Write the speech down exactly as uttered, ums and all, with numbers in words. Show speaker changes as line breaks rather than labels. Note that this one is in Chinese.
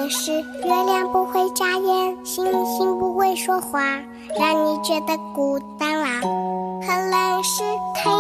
冷时，月亮不会眨眼，星星不会说话，让你觉得孤单啦。很冷时，太